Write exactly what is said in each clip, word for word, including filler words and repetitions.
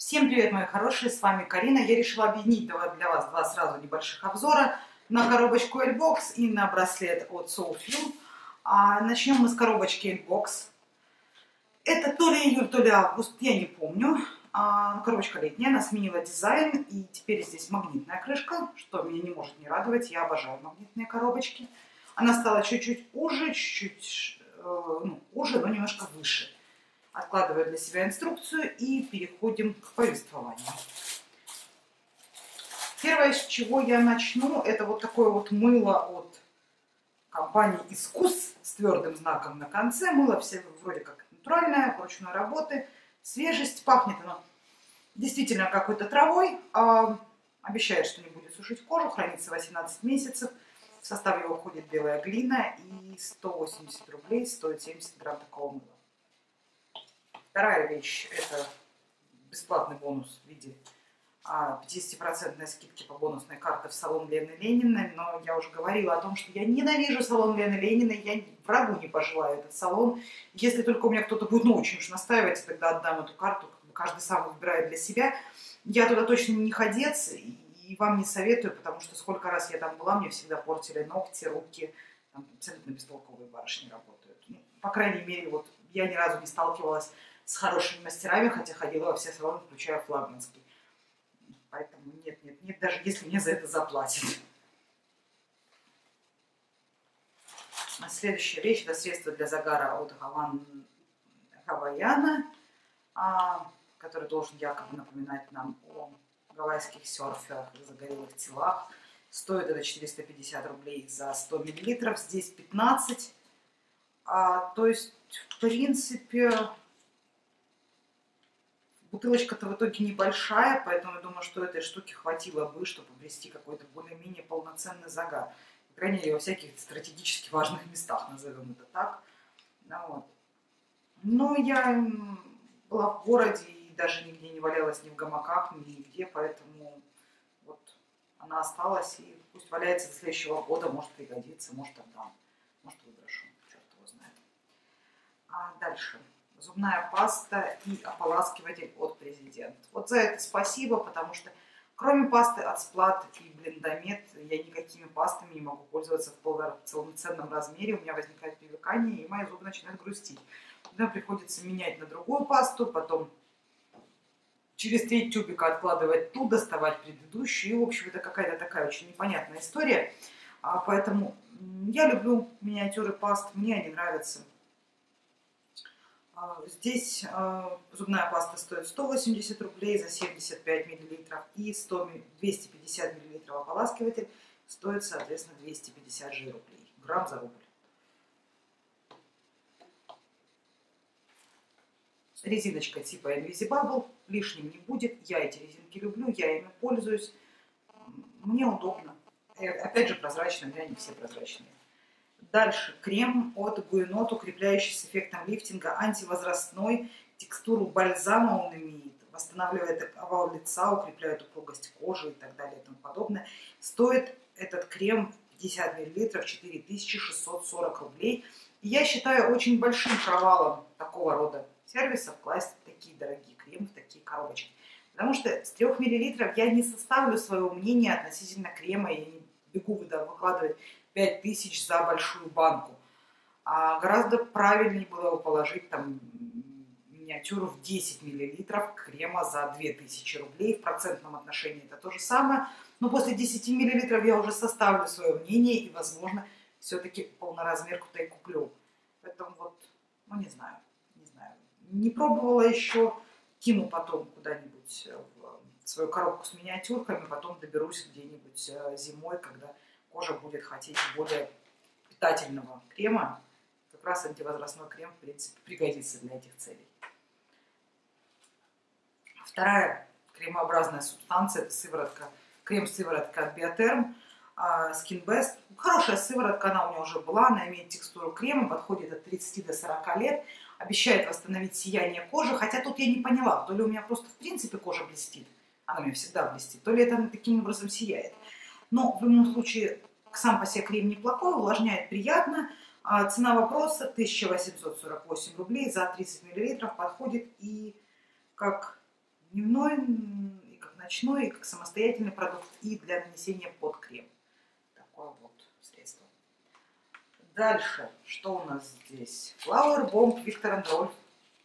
Всем привет, мои хорошие, с вами Карина. Я решила объединить для вас два сразу небольших обзора на коробочку L-Box и на браслет от Soulfil. А начнем мы с коробочки L-Box. Это то ли июль, то ли август, я не помню. А, коробочка летняя, она сменила дизайн, и теперь здесь магнитная крышка, что меня не может не радовать, я обожаю магнитные коробочки. Она стала чуть-чуть уже, чуть-чуть э, ну, уже, но немножко выше. Откладываю для себя инструкцию и переходим к повествованию. Первое, с чего я начну, это вот такое вот мыло от компании Искус с твердым знаком на конце. Мыло все вроде как натуральное, ручной работы, свежесть. Пахнет оно действительно какой-то травой. А, обещает, что не будет сушить кожу, хранится восемнадцать месяцев. В состав его входит белая глина и сто восемьдесят рублей стоит семьдесят грамм такого мыла. Вторая вещь – это бесплатный бонус в виде пятидесятипроцентной скидки по бонусной карте в салон Лены Лениной. Но я уже говорила о том, что я ненавижу салон Лены Лениной, я врагу не пожелаю этот салон. Если только у меня кто-то будет ну, очень уж настаивать, тогда отдам эту карту, каждый сам выбирает для себя. Я туда точно не ходец и вам не советую, потому что сколько раз я там была, мне всегда портили ногти, руки, там абсолютно бестолковые барышни работают. Ну, по крайней мере, вот я ни разу не сталкивалась с хорошими мастерами, хотя ходила во все салоны, включая флагманский. Поэтому нет, нет, нет, даже если мне за это заплатят. А следующая вещь – это средство для загара от Гавайяна, который должен якобы напоминать нам о гавайских серферах и загорелых телах. Стоит это четыреста пятьдесят рублей за сто миллилитров, здесь пятнадцать. А, то есть, в принципе, бутылочка-то в итоге небольшая, поэтому я думаю, что этой штуки хватило бы, чтобы обрести какой-то более-менее полноценный загар. По крайней мере, во всяких стратегически важных местах, назовем это так. Ну, вот. Но я была в городе и даже нигде не валялась ни в гамаках, ни нигде, поэтому вот она осталась и пусть валяется до следующего года, может пригодится, может отдам, может выброшу, черт его знает. А дальше. Зубная паста и ополаскиватель от Президент. Вот за это спасибо, потому что кроме пасты от Сплат и Блендамед я никакими пастами не могу пользоваться в полноценном размере. У меня возникает привыкание, и мои зубы начинают грустить. Тогда приходится менять на другую пасту, потом через треть тюбика откладывать ту, доставать предыдущую. И, в общем, это какая-то такая очень непонятная история. Поэтому я люблю миниатюры паст, мне они нравятся. Здесь э, зубная паста стоит сто восемьдесят рублей за семьдесят пять миллилитров и сто, двести пятьдесят миллилитров ополаскиватель стоит, соответственно, двести пятьдесят же рублей. Грамм за рубль. Резиночка типа Invisibubble, лишним не будет. Я эти резинки люблю, я ими пользуюсь. Мне удобно. И, опять же, прозрачные, у меня не все прозрачные. Дальше крем от Гуенот, укрепляющий с эффектом лифтинга, антивозрастной, текстуру бальзама он имеет, восстанавливает овал лица, укрепляет упругость кожи и так далее и тому подобное. Стоит этот крем пятьдесят миллилитров четыре тысячи шестьсот сорок рублей. И я считаю очень большим провалом такого рода сервисов класть такие дорогие кремы в такие коробочки. Потому что с трёх миллилитров я не составлю своего мнения относительно крема, я не бегу выкладывать пять тысяч за большую банку. А гораздо правильнее было бы положить там миниатюру в десять миллилитров крема за две тысячи рублей. В процентном отношении это то же самое. Но после десяти миллилитров я уже составлю свое мнение и, возможно, все-таки полноразмерку-то и куплю. Поэтому вот, ну не знаю, не знаю. Не пробовала еще, кину потом куда-нибудь в свою коробку с миниатюрками, потом доберусь где-нибудь зимой, когда кожа будет хотеть более питательного крема. Как раз антивозрастной крем, в принципе, пригодится для этих целей. Вторая кремообразная субстанция – это сыворотка, крем-сыворотка от Биотерм, Skin Best. Хорошая сыворотка, она у меня уже была, она имеет текстуру крема, подходит от тридцати до сорока лет, обещает восстановить сияние кожи, хотя тут я не поняла, то ли у меня просто в принципе кожа блестит, она у меня всегда блестит, то ли это таким образом сияет. Но в любом случае сам по себе крем неплохой, увлажняет приятно. Цена вопроса тысяча восемьсот сорок восемь рублей за тридцать миллилитров, подходит и как дневной, и как ночной, и как самостоятельный продукт, и для нанесения под крем. Такое вот средство. Дальше, что у нас здесь? Flower Bomb Виктор энд Рольф.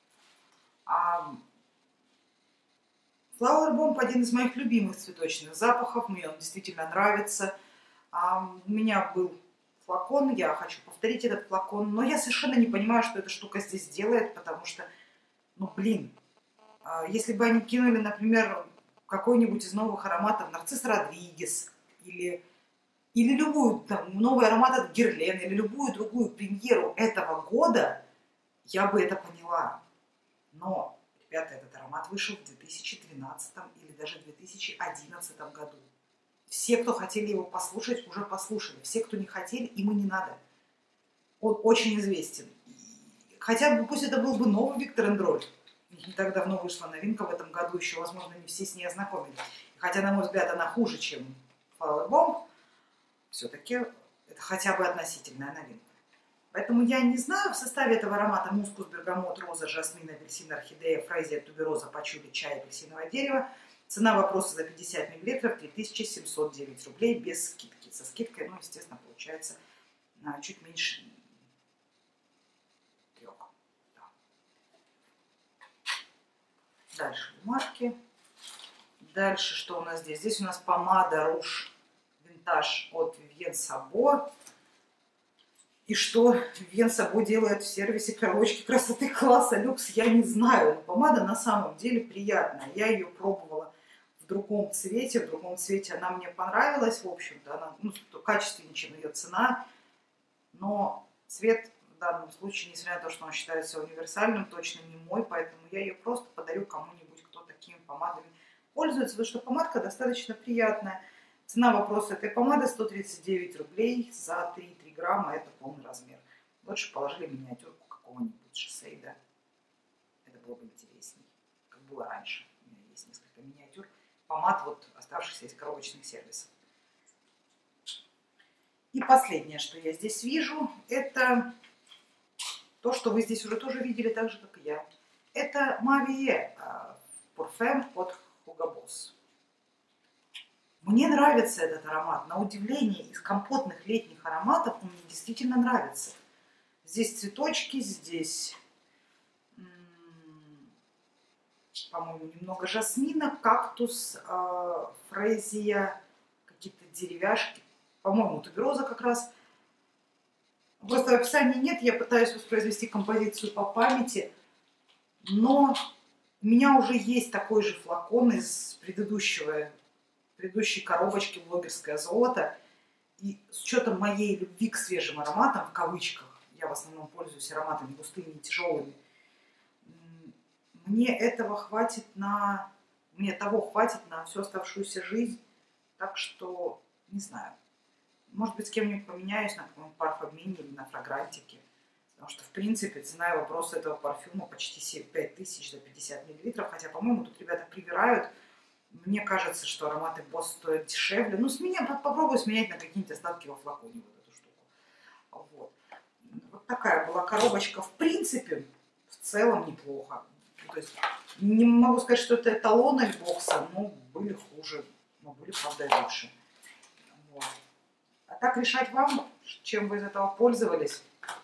Flower Bomb один из моих любимых цветочных запахов, мне он действительно нравится. А, у меня был флакон, я хочу повторить этот флакон, но я совершенно не понимаю, что эта штука здесь делает, потому что, ну блин, а, если бы они кинули, например, какой-нибудь из новых ароматов Нарцисс Родригес, или, или любую, там, новый аромат от Герлен, или любую другую премьеру этого года, я бы это поняла. Но, ребята, этот аромат вышел в две тысячи двенадцатом или даже две тысячи одиннадцатом году. Все, кто хотели его послушать, уже послушали. Все, кто не хотели, им и не надо. Он очень известен. Хотя бы, пусть это был бы новый Виктор энд Рольф. Не так давно вышла новинка в этом году, еще, возможно, не все с ней ознакомились. Хотя, на мой взгляд, она хуже, чем Flower Bomb. Все-таки это хотя бы относительная новинка. Поэтому я не знаю, в составе этого аромата мускус, бергамот, роза, жасмин, апельсин, орхидея, фрезия, тубероза, пачули, чай, апельсиновое дерево. Цена вопроса за пятьдесят миллилитров три тысячи семьсот девять рублей без скидки. Со скидкой, ну, естественно, получается чуть меньше трех. Да. Дальше бумажки. Дальше что у нас здесь? Здесь у нас помада Rouge Vintage от Vivienne Sabo. И что Vivienne Sabo делает в сервисе коробочки красоты класса люкс, я не знаю. Но помада на самом деле приятная. Я ее пробовала в другом цвете. В другом цвете она мне понравилась. В общем-то, она, ну, качественнее, чем ее цена. Но цвет в данном случае, несмотря на то, что он считается универсальным, точно не мой. Поэтому я ее просто подарю кому-нибудь, кто такими помадами пользуется. Потому что помадка достаточно приятная. Цена вопроса этой помады сто тридцать девять рублей за три-три грамма, это полный размер. Лучше положили миниатюрку какого-нибудь Шисейда. Это было бы интересней, как было раньше. У меня есть несколько миниатюр помад, вот оставшихся из коробочных сервисов. И последнее, что я здесь вижу, это то, что вы здесь уже тоже видели, так же, как и я. Это Mavie Parfum от Hugo Boss. Мне нравится этот аромат. На удивление, из компотных летних ароматов он мне действительно нравится. Здесь цветочки, здесь, по-моему, немного жасмина, кактус, э, фрезия, какие-то деревяшки. По-моему, тубероза как раз. Просто описания нет, я пытаюсь воспроизвести композицию по памяти. Но у меня уже есть такой же флакон из предыдущего предыдущей коробочки «Блогерское золото». И с учетом моей любви к свежим ароматам, в кавычках, я в основном пользуюсь ароматами густыми и тяжелыми, мне этого хватит на... Мне того хватит на всю оставшуюся жизнь. Так что, не знаю, может быть, с кем-нибудь поменяюсь на каком-нибудь парфюмене или на фрагрантике. Потому что, в принципе, цена и вопрос этого парфюма почти пять тысяч за пятьдесят миллилитров. Хотя, по-моему, тут ребята привирают. Мне кажется, что ароматы Босс стоят дешевле. Ну, с меня, попробую сменять на какие-нибудь остатки во флаконе вот эту штуку. Вот. Вот такая была коробочка. В принципе, в целом неплохо. То есть, не могу сказать, что это эталон Альбокса, но были хуже. Но были, правда, и лучше. Вот. А так решать вам, чем вы из этого пользовались.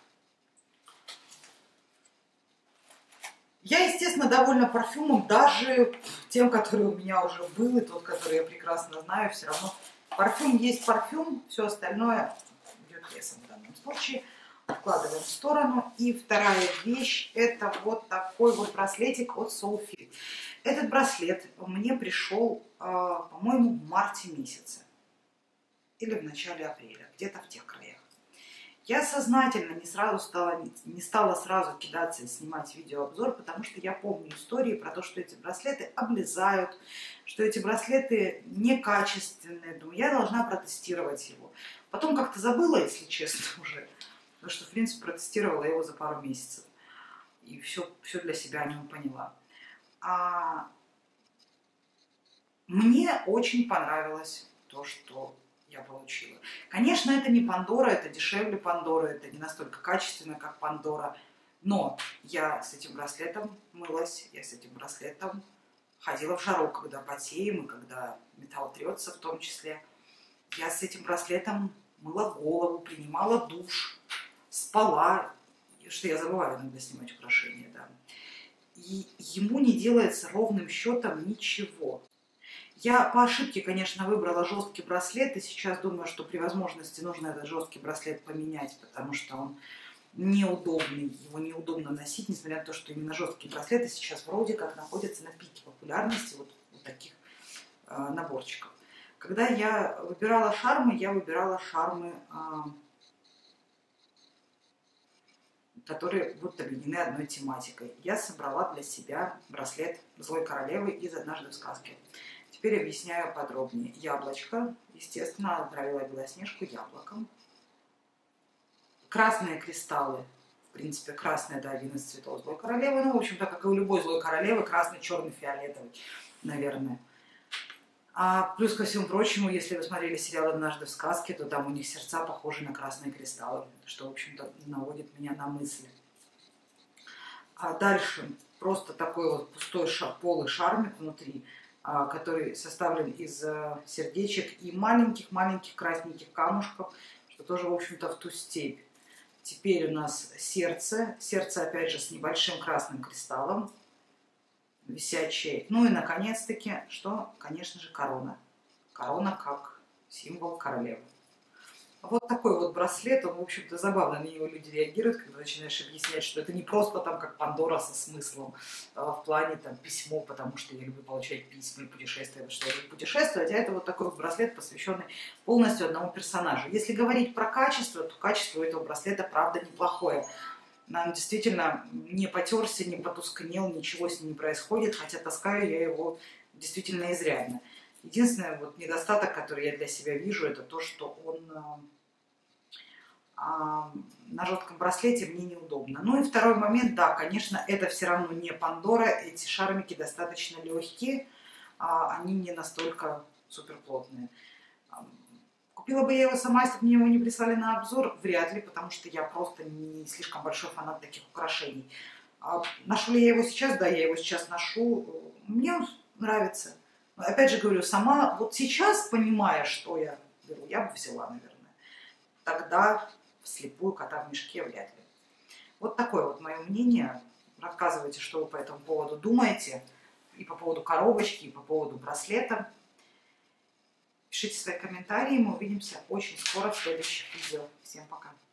Я, естественно, довольна парфюмом, даже тем, который у меня уже был, и тот, который я прекрасно знаю, все равно парфюм есть парфюм, все остальное идет лесом в данном случае. Откладываем в сторону. И вторая вещь, это вот такой вот браслетик от Soulfit. Этот браслет мне пришел, по-моему, в марте месяце или в начале апреля, где-то в тех краях. Я сознательно не, сразу стала, не стала сразу кидаться и снимать видеообзор, потому что я помню истории про то, что эти браслеты облезают, что эти браслеты некачественные. Думаю, я должна протестировать его. Потом как-то забыла, если честно, уже. Потому что, в принципе, протестировала его за пару месяцев. И все, все для себя о нем поняла. А мне очень понравилось то, что я получила. Конечно, это не Пандора, это дешевле Пандоры, это не настолько качественно, как Пандора, но я с этим браслетом мылась, я с этим браслетом ходила в жару, когда потеем и когда металл трется в том числе. Я с этим браслетом мыла голову, принимала душ, спала, что я забываю иногда снимать украшения, да. И ему не делается ровным счетом ничего. Я по ошибке, конечно, выбрала жесткий браслет, и сейчас думаю, что при возможности нужно этот жесткий браслет поменять, потому что он неудобный, его неудобно носить, несмотря на то, что именно жесткие браслеты сейчас вроде как находятся на пике популярности вот, вот таких э, наборчиков. Когда я выбирала шармы, я выбирала шармы, э, которые будут объединены одной тематикой. Я собрала для себя браслет Злой Королевы из «Однажды в сказке». Теперь объясняю подробнее. Яблочко, естественно, отправила Белоснежку яблоком. Красные кристаллы, в принципе, красный — это один из цветов Злой Королевы. Ну, в общем-то, как и у любой Злой Королевы, красный, черный, фиолетовый, наверное. А плюс ко всему прочему, если вы смотрели сериал «Однажды в сказке», то там у них сердца похожи на красные кристаллы, что, в общем-то, наводит меня на мысли. А дальше просто такой вот пустой шар, полый шармик внутри, который составлен из сердечек и маленьких-маленьких красненьких камушков, что тоже, в общем-то, в ту степь. Теперь у нас сердце. Сердце, опять же, с небольшим красным кристаллом, висячее. Ну и, наконец-таки, что? Конечно же, корона. Корона как символ королевы. Вот такой вот браслет, он, в общем-то, забавно на него люди реагируют, когда начинаешь объяснять, что это не просто там как Пандора со смыслом, а в плане там письмо, потому что я люблю получать письма и путешествия, что я люблю путешествовать, а это вот такой вот браслет, посвященный полностью одному персонажу. Если говорить про качество, то качество у этого браслета, правда, неплохое. Он действительно не потерся, не потускнел, ничего с ним не происходит, хотя таскаю я его действительно изрядно. Единственный вот недостаток, который я для себя вижу, это то, что он а, на жестком браслете мне неудобно. Ну и второй момент, да, конечно, это все равно не Пандора, эти шармики достаточно легкие, а, они не настолько суперплотные. Купила бы я его сама, если бы мне его не прислали на обзор, вряд ли, потому что я просто не слишком большой фанат таких украшений. А ношу ли я его сейчас? Да, я его сейчас ношу, мне он нравится. Опять же говорю, сама вот сейчас, понимая, что я беру, я бы взяла, наверное. Тогда вслепую кота в мешке вряд ли. Вот такое вот мое мнение. Рассказывайте, что вы по этому поводу думаете. И по поводу коробочки, и по поводу браслета. Пишите свои комментарии. Мы увидимся очень скоро в следующих видео. Всем пока.